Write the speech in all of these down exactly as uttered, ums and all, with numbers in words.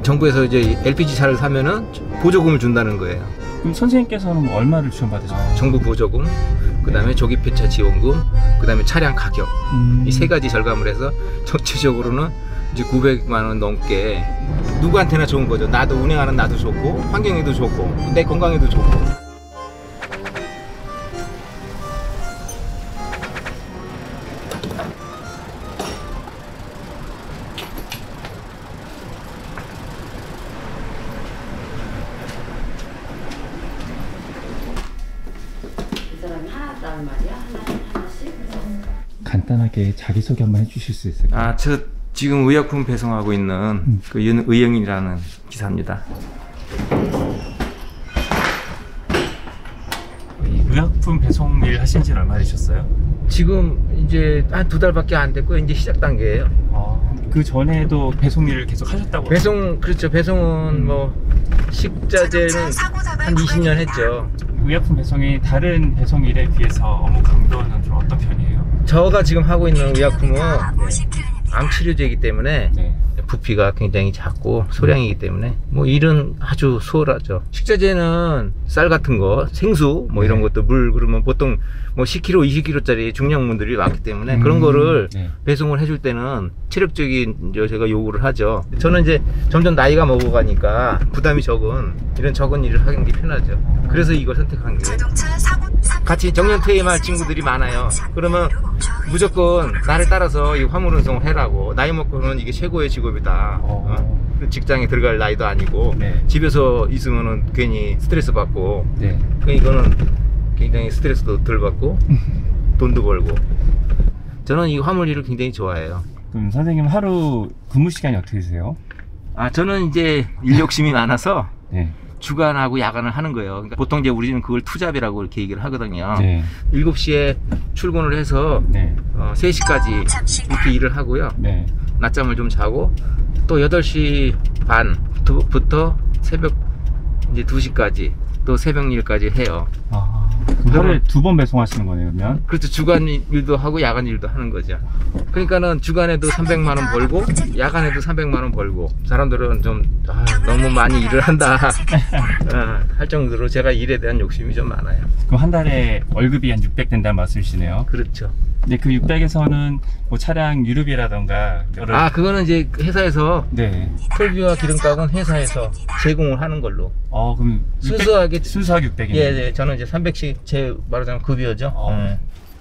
정부에서 이제 엘피지 차를 사면은 보조금을 준다는 거예요. 그럼 선생님께서는 얼마를 지원받으셨어요? 정부 보조금, 그 다음에 조기 폐차 지원금, 그 다음에 차량 가격, 음... 이 세 가지 절감을 해서 전체적으로는 이제 구백만 원 넘게 누구한테나 좋은 거죠. 나도 운행하는 나도 좋고 환경에도 좋고 내 건강에도 좋고. 간단하게 자기소개 한번 해주실 수 있을까요? 아, 저 지금 의약품 배송하고 있는 음. 그 윤의영이라는 기사입니다. 의약품 배송 일 하신 지는 얼마 되셨어요? 지금 이제 한 두 달밖에 안 됐고 이제 시작 단계예요. 아, 그 전에도 배송 일을 계속 하셨다고? 배송, 그렇죠. 배송은 음. 뭐 식자재는 한 이십 년 했죠. 의약품 배송이 다른 배송 일에 비해서 업무 강도는 좀 어떤 편이에요? 저가 지금 하고 있는 의약품은 암 치료제이기 때문에 네. 부피가 굉장히 작고 소량이기 때문에 뭐 일은 아주 수월하죠. 식자재는 쌀 같은 거, 생수 뭐 이런 네. 것도 물 그러면 보통 뭐 십 킬로그램, 이십 킬로그램짜리 중량분들이 많기 때문에 음, 그런 거를 네. 배송을 해줄 때는 체력적인 제가 요구를 하죠. 저는 이제 점점 나이가 먹어가니까 부담이 적은 이런 적은 일을 하는 게 편하죠. 그래서 이걸 선택한 게 같이 정년 퇴임할 친구들이 많아요. 그러면 무조건 나를 따라서 이 화물 운송을 해라고. 나이 먹고는 이게 최고의 직업이다. 어. 직장에 들어갈 나이도 아니고 네. 집에서 있으면은 괜히 스트레스 받고 네. 이거는 굉장히 스트레스도 덜 받고 돈도 벌고. 저는 이 화물 일을 굉장히 좋아해요. 그럼 선생님 하루 근무 시간이 어떻게 되세요? 아, 저는 이제 일 욕심이 많아서 네. 주간하고 야간을 하는 거예요. 그러니까 보통 이제 우리는 그걸 투잡이라고 이렇게 얘기를 하거든요. 네. 일곱 시에 출근을 해서 네. 어, 세 시까지 이렇게 일을 하고요. 네. 낮잠을 좀 자고 또 여덟 시 반부터 새벽 이제 두 시까지 또 새벽 일까지 해요. 아, 하루에 두 번 배송하시는 거네요, 그러면? 그렇죠. 주간 일도 하고 야간 일도 하는 거죠. 그러니까는 주간에도 삼백만 원 벌고 야간에도 삼백만 원 벌고 사람들은 좀 아, 너무 많이 일을 한다 아, 할 정도로 제가 일에 대한 욕심이 좀 많아요. 그럼 한 달에 월급이 한 육백 된다는 말씀이시네요? 그렇죠. 네, 그 육백에서는 뭐 차량 유류비라던가 여러... 아, 그거는 이제 회사에서 네. 톨비와 기름값은 회사에서 제공을 하는 걸로. 어, 그럼 육백, 순수하게 순수하게 육백이네요. 예, 네, 저는 이제 삼백씩 제 말하자면 급여죠. 어. 네.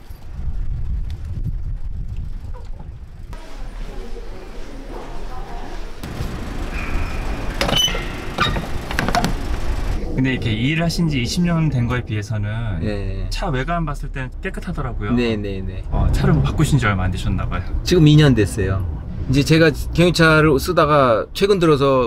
근데 이렇게 일을 하신 지 이십 년 된 거에 비해서는 네. 차 외관 봤을 때는 깨끗하더라고요. 네네네. 어, 차를 바꾸신 지 얼마 안 되셨나봐요. 지금 이 년 됐어요. 이제 제가 경유차를 쓰다가 최근 들어서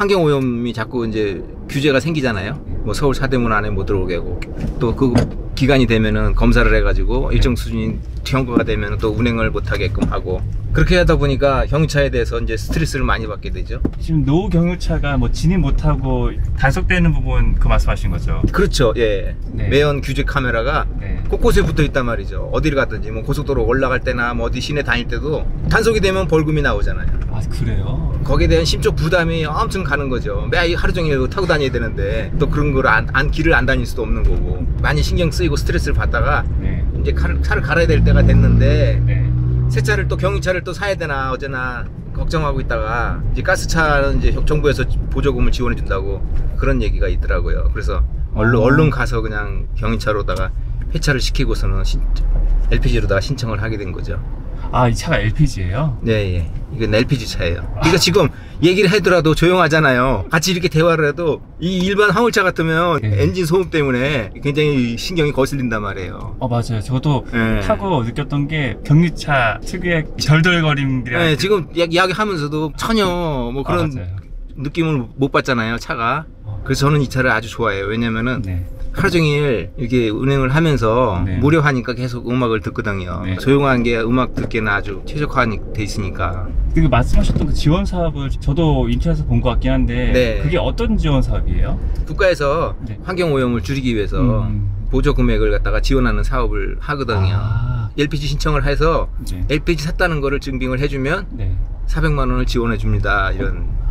환경오염이 자꾸 이제 규제가 생기잖아요. 뭐 서울 사대문 안에 못 들어오게 하고 또 그 기간이 되면은 검사를 해가지고 일정 수준이 경과가 되면 또 운행을 못 하게끔 하고 그렇게 하다 보니까 경유차에 대해서 이제 스트레스를 많이 받게 되죠. 지금 노후 경유차가 뭐 진입 못하고 단속되는 부분 그 말씀하신 거죠? 그렇죠. 예. 네. 매연 규제 카메라가 네. 곳곳에 붙어 있단 말이죠. 어디를 갔든지 뭐 고속도로 올라갈 때나 뭐 어디 시내 다닐 때도 단속이 되면 벌금이 나오잖아요. 아, 그래요? 거기에 대한 심적 부담이 엄청 가는 거죠. 매일 하루 종일 타고 다녀야 되는데 또 그런 거를 안, 안 길을 안 다닐 수도 없는 거고 많이 신경 쓰이고 스트레스를 받다가 네. 이제 차를, 차를 갈아야 될 때가 됐는데 네. 새 차를 또 경유차를 또 사야 되나 어제나 걱정하고 있다가 이제 가스차는 이제 정부에서 보조금을 지원해 준다고 그런 얘기가 있더라고요. 그래서 얼른, 어. 얼른 가서 그냥 경유차로다가 폐차를 시키고서는 신, 엘피지로다가 신청을 하게 된 거죠. 아, 이 차가 엘피지예요? 네, 예. 이건 엘피지 차예요. 아. 이거 지금 얘기를 하더라도 조용하잖아요. 같이 이렇게 대화를 해도 이 일반 화물차 같으면 네. 엔진 소음 때문에 굉장히 신경이 거슬린단 말이에요. 어, 맞아요. 저도 네. 타고 느꼈던 게 경유차 특유의 덜덜거림이라. 네, 지금 이야기 하면서도 전혀 뭐 그런 아, 느낌을 못 받잖아요, 차가. 그래서 저는 이 차를 아주 좋아해요. 왜냐면은 네. 하루 종일 이렇게 운행을 하면서 네. 무료하니까 계속 음악을 듣거든요. 네. 조용한 게 음악 듣기에는 아주 최적화돼 있으니까. 그 말씀하셨던 그 지원 사업을 저도 인터넷에서 본 것 같긴 한데 네. 그게 어떤 지원 사업이에요? 국가에서 네. 환경 오염을 줄이기 위해서 음. 보조 금액을 갖다가 지원하는 사업을 하거든요. 아. 엘피지 신청을 해서 네. 엘피지 샀다는 거를 증빙을 해주면 네. 사백만 원을 지원해 줍니다. 이런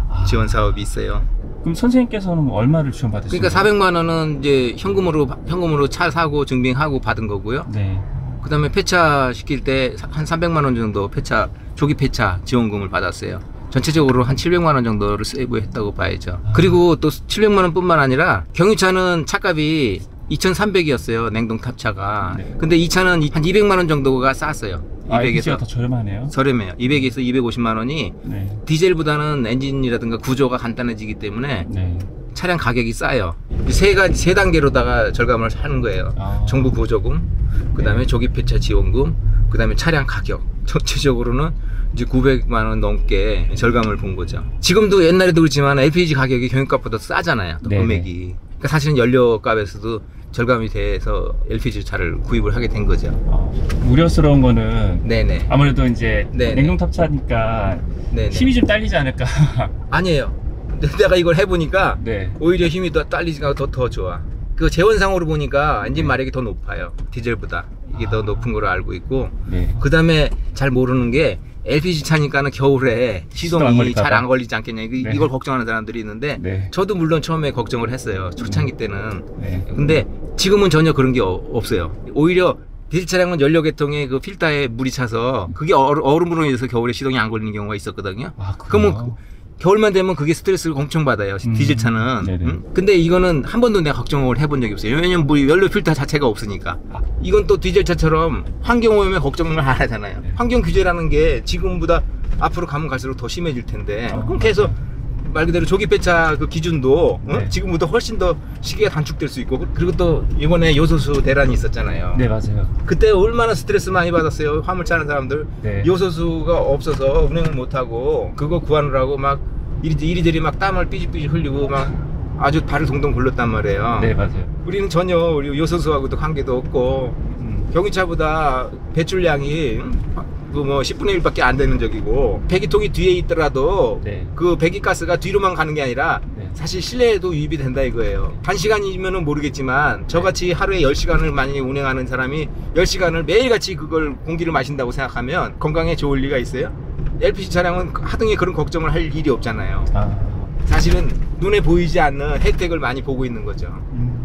아. 지원 사업이 있어요. 그럼 선생님께서는 뭐 얼마를 지원받으시나요? 그러니까 사백만 원은 이제 현금으로 현금으로 차 사고 증빙하고 받은 거고요. 네. 그다음에 폐차 시킬 때 한 삼백만 원 정도 폐차 조기 폐차 지원금을 받았어요. 전체적으로 한 칠백만 원 정도를 세이브했다고 봐야죠. 아. 그리고 또 칠백만 원뿐만 아니라 경유차는 차값이 이천삼백이었어요. 냉동 탑차가. 네. 근데 이 차는 한 이백만 원 정도가 쌌어요. 아, 이백에서 더 저렴하네요. 저렴해요. 이백에서 이백오십만 원이 네. 디젤보다는 엔진이라든가 구조가 간단해지기 때문에 네. 차량 차량 가격이 싸요. 세 가지 세 단계로다가 절감을 하는 거예요. 아. 정부 보조금, 그다음에 네. 조기 폐차 지원금, 그다음에 차량 가격. 전체적으로는 이제 구백만 원 넘게 절감을 본 거죠. 지금도 옛날에도 그렇지만 엘피지 가격이 경유값보다 싸잖아요. 또 네네. 금액이. 그러니까 사실은 연료값에서도 절감이 돼서 엘피지 차를 구입을 하게 된 거죠. 아, 우려스러운 거는 네네. 아무래도 이제 네네. 냉동 탑차니까 네네. 힘이 좀 딸리지 않을까. 아니에요. 내가 이걸 해보니까 네. 오히려 힘이 더 딸리지가 더, 더 좋아. 그 재원상으로 보니까 엔진 네. 마력이 더 높아요. 디젤보다. 이게 아. 더 높은 걸로 알고 있고. 네. 그 다음에 잘 모르는 게 엘피지 차니까는 겨울에 시동 안 시동이 걸릴까 잘 봐. 안 걸리지 않겠냐. 이- 네. 이걸 걱정하는 사람들이 있는데 네. 저도 물론 처음에 걱정을 했어요. 초창기 때는. 네. 근데 지금은 전혀 그런 게 어- 없어요. 오히려 디젤 차량은 연료 계통에 그 필터에 물이 차서 그게 얼- 얼음으로 인해서 겨울에 시동이 안 걸리는 경우가 있었거든요. 아, 그러면 그래요? 겨울만 되면 그게 스트레스를 엄청 받아요. 음, 디젤 차는. 네네. 응? 근데 이거는 한 번도 내가 걱정을 해본 적이 없어요. 왜냐면 뭐 연료 필터 자체가 없으니까. 아. 이건 또 디젤 차처럼 환경 오염에 걱정을 안 하잖아요. 네. 환경 규제라는 게 지금보다 앞으로 가면 갈수록 더 심해질 텐데. 아, 그렇게 해서 말 그대로 조기 폐차 그 기준도 응? 네. 지금보다 훨씬 더 시기가 단축될 수 있고. 그리고 또 이번에 요소수 대란이 있었잖아요. 네, 맞아요. 그때 얼마나 스트레스 많이 받았어요. 화물차 하는 사람들. 네. 요소수가 없어서 운행을 못하고 그거 구하느라고 막 이리, 이리저리 막 땀을 삐질삐질 흘리고 막 아주 발을 동동 굴렀단 말이에요. 네, 맞아요. 우리는 전혀 우리 요소수하고도 관계도 없고 음. 경유차보다 배출량이 그 뭐 십분의 일밖에 안 되는 적이고 배기통이 뒤에 있더라도 네. 그 배기가스가 뒤로만 가는 게 아니라 네. 사실 실내에도 유입이 된다 이거예요. 한 시간이면은 모르겠지만 저같이 하루에 열 시간을 많이 운행하는 사람이 열 시간을 매일같이 그걸 공기를 마신다고 생각하면 건강에 좋을 리가 있어요? 엘피지 차량은 하등에 그런 걱정을 할 일이 없잖아요. 아. 사실은 눈에 보이지 않는 혜택을 많이 보고 있는 거죠. 음.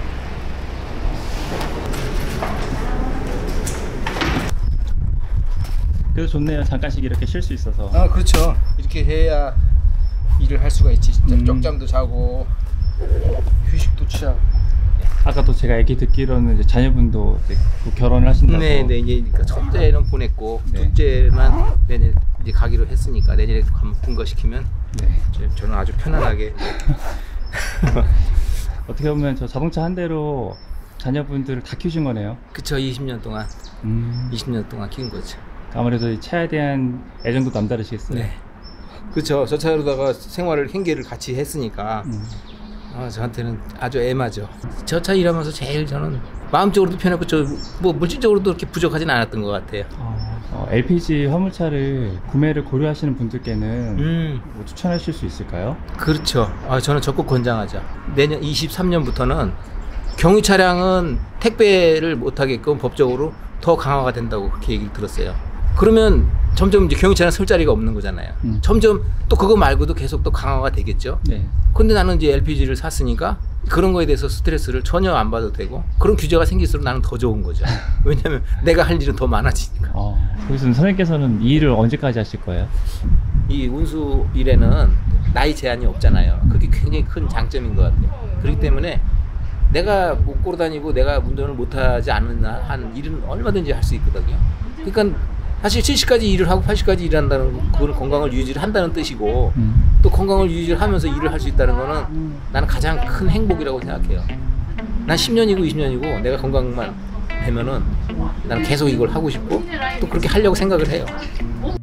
그래도 좋네요. 잠깐씩 이렇게 쉴 수 있어서. 아 그렇죠. 이렇게 해야 일을 할 수가 있지. 진짜 음. 쪽잠도 자고 휴식도 취하고. 아까 또 제가 얘기 듣기로는 이제 자녀분도 이제 곧 결혼을 하신다고. 네네 이제 그러니까 첫째는 보냈고 네. 둘째만 내년 이제 가기로 했으니까 내년에 분거시키면 네. 저- 저는 아주 편안하게. 어떻게 보면 저 자동차 한 대로 자녀분들을 다 키우신 거네요. 그쵸. 이십 년 동안 음. 이십 년 동안 키운 거죠. 아무래도 이 차에 대한 애정도 남다르시겠어요. 네. 그쵸. 저 차로다가 생활을 행계를 같이 했으니까 음. 아, 저한테는 아주 애마죠. 저 차 일하면서 제일 저는 마음적으로도 편했고 저 뭐 물질적으로도 그렇게 부족하진 않았던 것 같아요. 어, 어, 엘피지 화물차를 구매를 고려하시는 분들께는 음 뭐 추천하실 수 있을까요? 그렇죠. 아, 저는 적극 권장하죠. 내년 이십삼 년부터는 경유 차량은 택배를 못하게끔 법적으로 더 강화가 된다고 그렇게 얘기를 들었어요. 그러면 점점 이제 경유 차량 설 자리가 없는 거잖아요. 음. 점점 또 그거 말고도 계속 또 강화가 되겠죠. 네. 근데 나는 이제 엘피지를 샀으니까 그런 거에 대해서 스트레스를 전혀 안 받아도 되고 그런 규제가 생길수록 나는 더 좋은 거죠. 왜냐면 내가 할 일은 더 많아지니까. 어, 그래서 선생님께서는 이 일을 언제까지 하실 거예요? 이 운수 일에는 나이 제한이 없잖아요. 그게 굉장히 큰 장점인 것 같아요. 그렇기 때문에 내가 못 걸어다니고 내가 운전을 못하지 않는 한 일은 얼마든지 할 수 있거든요. 그러니까 사실 칠십까지 일을 하고 팔십까지 일한다는 그건 건강을 유지를 한다는 뜻이고 음. 또 건강을 유지를 하면서 일을 할 수 있다는 거는 나는 가장 큰 행복이라고 생각해요. 난 십 년이고 이십 년이고 내가 건강만 되면은 나는 계속 이걸 하고 싶고 또 그렇게 하려고 생각을 해요.